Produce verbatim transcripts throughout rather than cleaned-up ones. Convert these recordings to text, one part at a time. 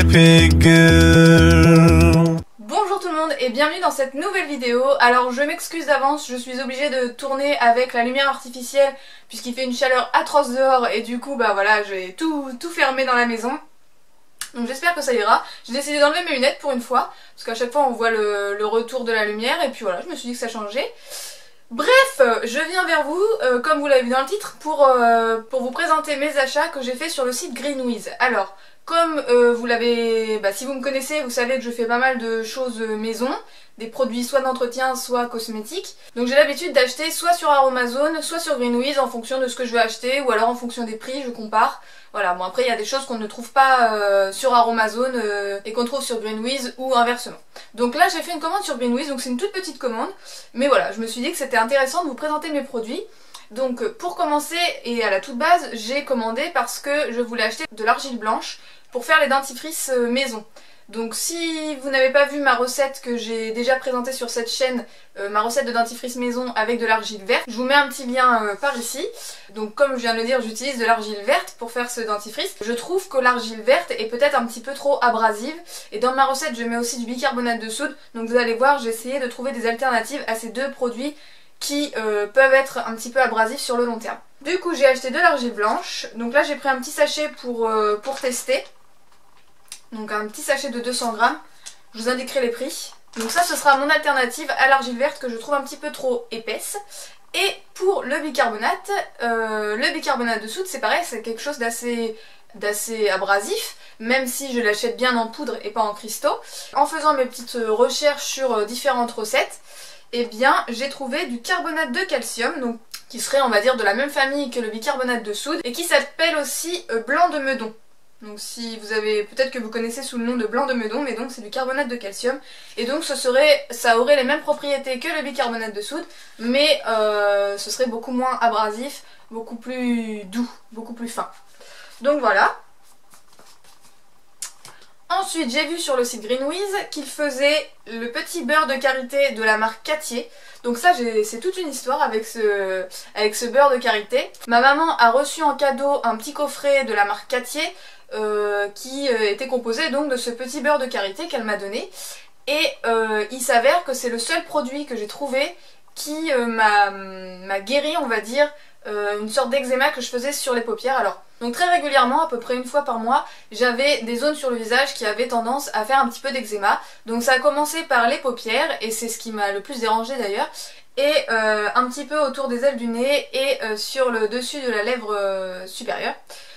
baby girl. Bonjour tout le monde et bienvenue dans cette nouvelle vidéo. Alors je m'excuse d'avance, je suis obligée de tourner avec la lumière artificielle puisqu'il fait une chaleur atroce dehors et du coup bah voilà, j'ai tout, tout fermé dans la maison. Donc j'espère que ça ira. J'ai décidé d'enlever mes lunettes pour une fois parce qu'à chaque fois on voit le, le retour de la lumière et puis voilà, je me suis dit que ça changeait. Bref, je viens vers vous, euh, comme vous l'avez vu dans le titre, pour, euh, pour vous présenter mes achats que j'ai fait sur le site Greenwiz. Alors, comme euh, vous l'avez... Bah, si vous me connaissez, vous savez que je fais pas mal de choses maison, des produits soit d'entretien, soit cosmétiques. Donc j'ai l'habitude d'acheter soit sur Aromazone, soit sur Greenwiz en fonction de ce que je veux acheter, ou alors en fonction des prix, je compare. Voilà, bon après il y a des choses qu'on ne trouve pas euh, sur Aromazone euh, et qu'on trouve sur Greenwiz ou inversement. Donc là j'ai fait une commande sur Greenwiz, donc c'est une toute petite commande. Mais voilà, je me suis dit que c'était intéressant de vous présenter mes produits. Donc pour commencer et à la toute base, j'ai commandé parce que je voulais acheter de l'argile blanche pour faire les dentifrices maison. Donc si vous n'avez pas vu ma recette que j'ai déjà présentée sur cette chaîne, euh, ma recette de dentifrice maison avec de l'argile verte, je vous mets un petit lien euh, par ici. Donc comme je viens de le dire, j'utilise de l'argile verte pour faire ce dentifrice. Je trouve que l'argile verte est peut-être un petit peu trop abrasive. Et dans ma recette, je mets aussi du bicarbonate de soude. Donc vous allez voir, j'ai essayé de trouver des alternatives à ces deux produits qui euh, peuvent être un petit peu abrasifs sur le long terme. Du coup j'ai acheté de l'argile blanche. Donc là j'ai pris un petit sachet pour, euh, pour tester. Donc un petit sachet de deux cents grammes, je vous indiquerai les prix. Donc ça ce sera mon alternative à l'argile verte que je trouve un petit peu trop épaisse. Et pour le bicarbonate, euh, le bicarbonate de soude c'est pareil, c'est quelque chose d'assez d'assez abrasif, même si je l'achète bien en poudre et pas en cristaux. En faisant mes petites recherches sur différentes recettes, eh bien j'ai trouvé du carbonate de calcium, donc qui serait on va dire de la même famille que le bicarbonate de soude et qui s'appelle aussi euh, blanc de meudon. Donc si vous avez, peut-être que vous connaissez sous le nom de blanc de meudon, mais donc c'est du carbonate de calcium. Et donc ce serait, ça aurait les mêmes propriétés que le bicarbonate de soude, mais euh, ce serait beaucoup moins abrasif, beaucoup plus doux, beaucoup plus fin. Donc voilà. Ensuite j'ai vu sur le site Greenwiz qu'il faisait le petit beurre de karité de la marque Cattier. Donc ça c'est toute une histoire avec ce, avec ce beurre de karité. Ma maman a reçu en cadeau un petit coffret de la marque Cattier. Euh, qui euh, était composé donc de ce petit beurre de karité qu'elle m'a donné et euh, il s'avère que c'est le seul produit que j'ai trouvé qui euh, m'a guéri on va dire euh, une sorte d'eczéma que je faisais sur les paupières. Alors donc très régulièrement, à peu près une fois par mois, j'avais des zones sur le visage qui avaient tendance à faire un petit peu d'eczéma. Donc ça a commencé par les paupières et c'est ce qui m'a le plus dérangé d'ailleurs, et euh, un petit peu autour des ailes du nez et euh, sur le dessus de la lèvre euh, supérieure.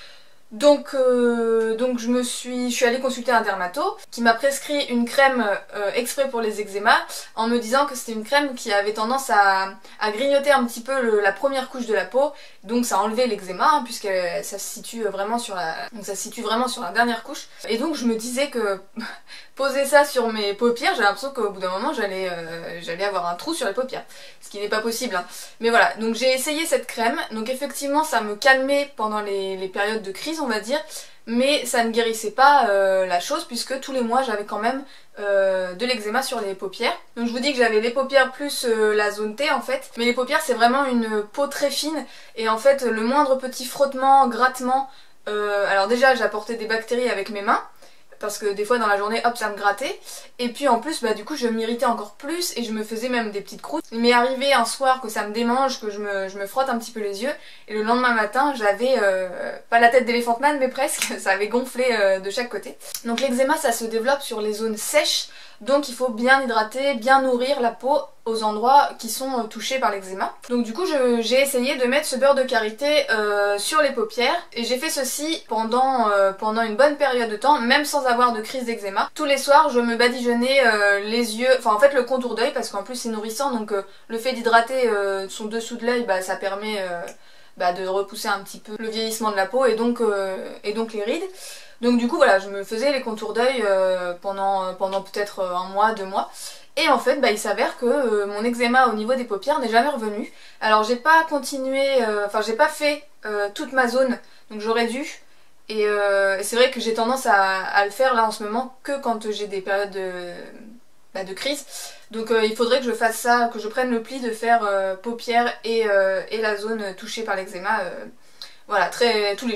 Donc, euh, donc je me suis, je suis allée consulter un dermato qui m'a prescrit une crème euh, exprès pour les eczémas en me disant que c'était une crème qui avait tendance à, à grignoter un petit peu le, la première couche de la peau, donc ça enlevait l'eczéma hein, puisque ça se situe vraiment sur la, donc ça se situe vraiment sur la dernière couche. Et donc je me disais que poser ça sur mes paupières, j'ai l'impression qu'au bout d'un moment j'allais euh, j'allais avoir un trou sur les paupières, ce qui n'est pas possible hein. Mais voilà, donc j'ai essayé cette crème, donc effectivement ça me calmait pendant les, les périodes de crise on va dire, mais ça ne guérissait pas euh, la chose puisque tous les mois j'avais quand même euh, de l'eczéma sur les paupières. Donc je vous dis que j'avais les paupières plus euh, la zone T en fait, mais les paupières c'est vraiment une peau très fine et en fait le moindre petit frottement, grattement, euh, alors déjà j'apportais des bactéries avec mes mains, parce que des fois dans la journée hop ça me grattait et puis en plus bah du coup je m'irritais encore plus et je me faisais même des petites croûtes. Il m'est arrivé un soir que ça me démange, que je me, je me frotte un petit peu les yeux et le lendemain matin j'avais euh, pas la tête d'éléphant man mais presque, ça avait gonflé euh, de chaque côté. Donc l'eczéma ça se développe sur les zones sèches, donc il faut bien hydrater, bien nourrir la peau aux endroits qui sont euh, touchés par l'eczéma. Donc du coup j'ai essayé de mettre ce beurre de karité euh, sur les paupières et j'ai fait ceci pendant, euh, pendant une bonne période de temps, même sans avoir de crise d'eczéma. Tous les soirs je me badigeonnais euh, les yeux, enfin en fait le contour d'œil parce qu'en plus c'est nourrissant, donc euh, le fait d'hydrater euh, son dessous de l'œil bah, ça permet euh, bah, de repousser un petit peu le vieillissement de la peau et donc, euh, et donc les rides. Donc du coup voilà, je me faisais les contours d'œil euh, pendant, pendant peut-être un mois, deux mois. Et en fait, bah, il s'avère que euh, mon eczéma au niveau des paupières n'est jamais revenu. Alors j'ai pas continué, euh, enfin j'ai pas fait euh, toute ma zone, donc j'aurais dû. Et euh, c'est vrai que j'ai tendance à, à le faire là en ce moment que quand j'ai des périodes de, bah, de crise. Donc euh, il faudrait que je fasse ça, que je prenne le pli de faire euh, paupières et, euh, et la zone touchée par l'eczéma, euh, voilà, très tous les jours quoi.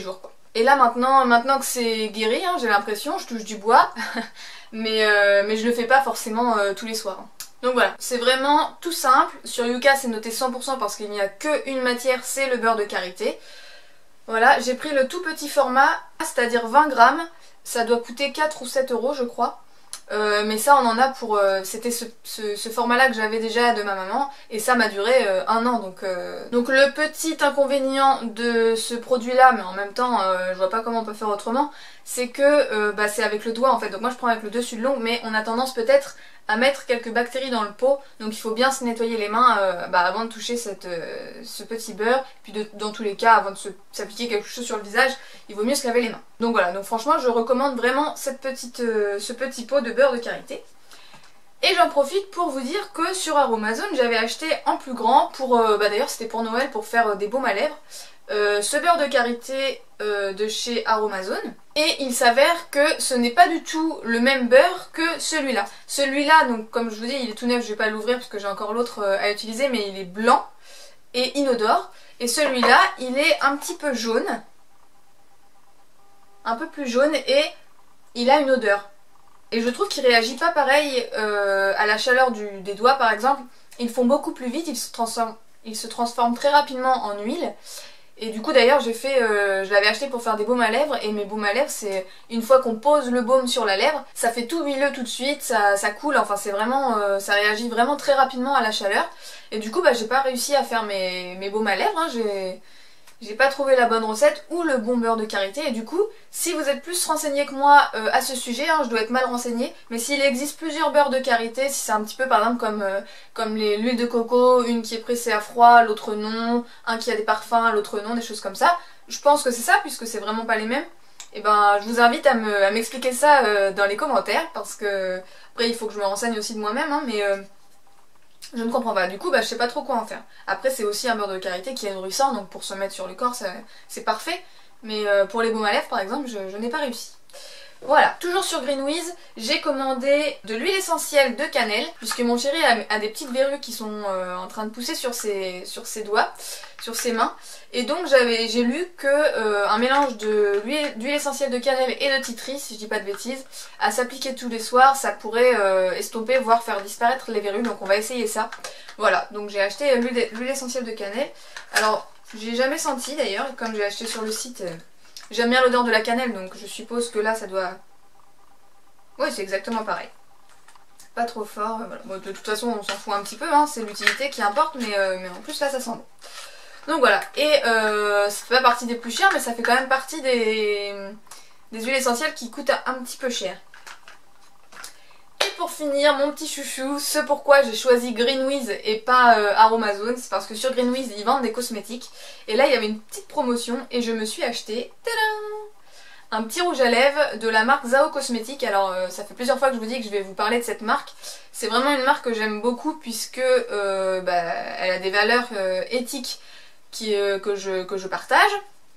Et là maintenant, maintenant que c'est guéri, hein, j'ai l'impression, je touche du bois, mais, euh, mais je le fais pas forcément euh, tous les soirs. Donc voilà, c'est vraiment tout simple. Sur Yuka c'est noté cent pour cent parce qu'il n'y a qu'une matière, c'est le beurre de karité. Voilà, j'ai pris le tout petit format, c'est-à-dire vingt grammes. Ça doit coûter quatre ou sept euros je crois. Euh, mais ça on en a pour... Euh, c'était ce, ce, ce format là que j'avais déjà de ma maman et ça m'a duré euh, un an donc... Euh... Donc le petit inconvénient de ce produit là, mais en même temps euh, je vois pas comment on peut faire autrement, c'est que euh, bah, c'est avec le doigt en fait, donc moi je prends avec le dessus de l'ongle, mais on a tendance peut-être à mettre quelques bactéries dans le pot, donc il faut bien se nettoyer les mains euh, bah, avant de toucher cette, euh, ce petit beurre, puis de, dans tous les cas avant de s'appliquer quelque chose sur le visage, il vaut mieux se laver les mains. Donc voilà, donc franchement je recommande vraiment cette petite, euh, ce petit pot de beurre de karité. Et j'en profite pour vous dire que sur Aromazone j'avais acheté en plus grand, pour euh, bah d'ailleurs c'était pour Noël pour faire euh, des baumes à lèvres, euh, ce beurre de karité euh, de chez Aromazone. Et il s'avère que ce n'est pas du tout le même beurre que celui-là. Celui-là, donc comme je vous dis, il est tout neuf, je vais pas l'ouvrir parce que j'ai encore l'autre euh, à utiliser, mais il est blanc et inodore. Et celui-là, il est un petit peu jaune, un peu plus jaune et il a une odeur. Et je trouve qu'il réagit pas pareil euh, à la chaleur du, des doigts par exemple. Ils font beaucoup plus vite, ils se transforment, ils se transforment très rapidement en huile. Et du coup d'ailleurs j'ai fait, euh, je l'avais acheté pour faire des baumes à lèvres et mes baumes à lèvres c'est une fois qu'on pose le baume sur la lèvre, ça fait tout huileux tout de suite, ça, ça coule, enfin c'est vraiment, euh, ça réagit vraiment très rapidement à la chaleur. Et du coup bah j'ai pas réussi à faire mes, mes baumes à lèvres, hein, j'ai... J'ai pas trouvé la bonne recette ou le bon beurre de karité et du coup si vous êtes plus renseigné que moi euh, à ce sujet, hein, je dois être mal renseignée, mais s'il existe plusieurs beurres de karité, si c'est un petit peu par exemple comme, euh, comme l'huile de coco, une qui est pressée à froid, l'autre non, un qui a des parfums, l'autre non, des choses comme ça, je pense que c'est ça puisque c'est vraiment pas les mêmes. Et ben je vous invite à m'expliquer me, à ça euh, dans les commentaires parce que après il faut que je me renseigne aussi de moi-même hein, mais... Euh, je ne comprends pas, du coup bah, je sais pas trop quoi en faire. Après c'est aussi un beurre de karité qui est nourrissant, donc pour se mettre sur le corps c'est parfait. Mais euh, pour les baumes à lèvres par exemple je, je n'ai pas réussi. Voilà, toujours sur Greenwiz, j'ai commandé de l'huile essentielle de cannelle, puisque mon chéri a, a des petites verrues qui sont euh, en train de pousser sur ses, sur ses doigts, sur ses mains. Et donc j'ai lu que euh, un mélange de l'huile essentielle de cannelle et de tea tree, si je dis pas de bêtises, à s'appliquer tous les soirs, ça pourrait euh, estomper, voire faire disparaître les verrues, donc on va essayer ça. Voilà, donc j'ai acheté l'huile essentielle de cannelle. Alors, j'ai jamais senti d'ailleurs, comme j'ai acheté sur le site... Euh, J'aime bien l'odeur de la cannelle, donc je suppose que là ça doit... Oui, c'est exactement pareil. Pas trop fort, voilà. Bon, de toute façon on s'en fout un petit peu, hein, c'est l'utilité qui importe, mais, euh, mais en plus là ça sent bon. Donc voilà, et euh, ça fait pas partie des plus chers, mais ça fait quand même partie des, des huiles essentielles qui coûtent un petit peu cher. Et pour finir, mon petit chouchou, ce pourquoi j'ai choisi Greenwiz et pas euh, Aromazone, c'est parce que sur Greenwiz ils vendent des cosmétiques. Et là il y avait une petite promotion et je me suis acheté un petit rouge à lèvres de la marque Zao Cosmétique. Alors euh, ça fait plusieurs fois que je vous dis que je vais vous parler de cette marque. C'est vraiment une marque que j'aime beaucoup puisque euh, bah, elle a des valeurs euh, éthiques qui, euh, que, je, que je partage.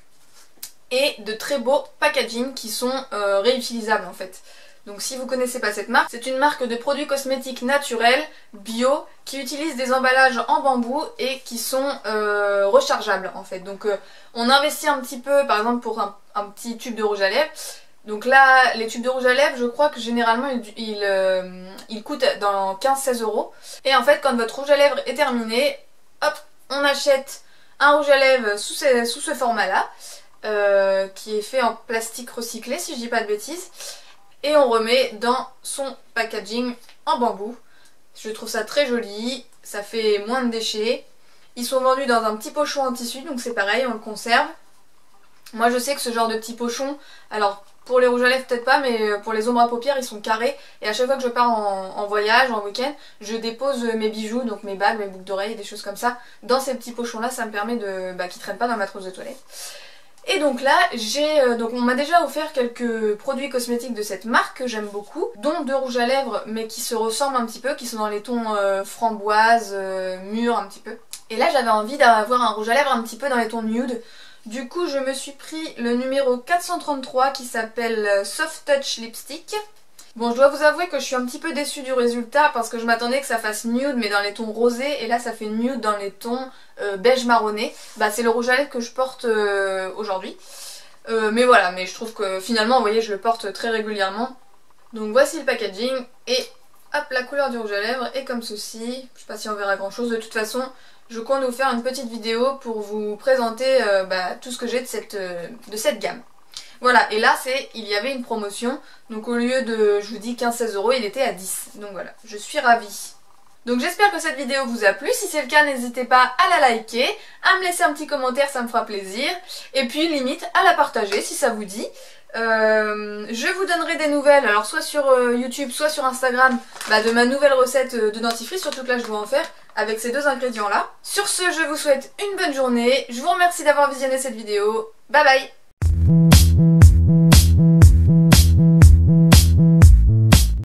Et de très beaux packaging qui sont euh, réutilisables en fait. Donc si vous connaissez pas cette marque, c'est une marque de produits cosmétiques naturels, bio, qui utilise des emballages en bambou et qui sont euh, rechargeables en fait. Donc euh, on investit un petit peu, par exemple pour un, un petit tube de rouge à lèvres. Donc là, les tubes de rouge à lèvres, je crois que généralement ils, ils, euh, ils coûtent dans quinze à seize euros. Et en fait, quand votre rouge à lèvres est terminé, hop, on achète un rouge à lèvres sous ce, sous ce format-là, euh, qui est fait en plastique recyclé si je dis pas de bêtises. Et on remet dans son packaging en bambou. Je trouve ça très joli, ça fait moins de déchets. Ils sont vendus dans un petit pochon en tissu, donc c'est pareil, on le conserve. Moi je sais que ce genre de petit pochon, alors pour les rouges à lèvres peut-être pas, mais pour les ombres à paupières ils sont carrés. Et à chaque fois que je pars en, en voyage, en week-end, je dépose mes bijoux, donc mes bagues, mes boucles d'oreilles, des choses comme ça, dans ces petits pochons là, ça me permet de bah, qu'ils traînent pas dans ma trousse de toilette. Et donc là, j'ai euh, donc on m'a déjà offert quelques produits cosmétiques de cette marque que j'aime beaucoup, dont deux rouges à lèvres mais qui se ressemblent un petit peu, qui sont dans les tons euh, framboise, euh, mûr un petit peu. Et là j'avais envie d'avoir un rouge à lèvres un petit peu dans les tons nude. Du coup je me suis pris le numéro quatre cent trente-trois qui s'appelle Soft Touch Lipstick. Bon, je dois vous avouer que je suis un petit peu déçue du résultat parce que je m'attendais que ça fasse nude mais dans les tons rosés et là ça fait nude dans les tons euh, beige marronné. Bah c'est le rouge à lèvres que je porte euh, aujourd'hui. Euh, mais voilà, mais je trouve que finalement, vous voyez, je le porte très régulièrement. Donc voici le packaging et hop, la couleur du rouge à lèvres est comme ceci. Je sais pas si on verra grand chose, de toute façon, je compte vous faire une petite vidéo pour vous présenter euh, bah, tout ce que j'ai de cette, euh, de cette gamme. Voilà, et là c'est, il y avait une promotion, donc au lieu de, je vous dis quinze seize euros, il était à dix. Donc voilà, je suis ravie. Donc j'espère que cette vidéo vous a plu, si c'est le cas n'hésitez pas à la liker, à me laisser un petit commentaire, ça me fera plaisir, et puis limite à la partager si ça vous dit. Euh, je vous donnerai des nouvelles, alors soit sur euh, YouTube, soit sur Instagram, bah, de ma nouvelle recette de dentifrice, surtout que là je dois en faire avec ces deux ingrédients là. Sur ce, je vous souhaite une bonne journée, je vous remercie d'avoir visionné cette vidéo, bye bye.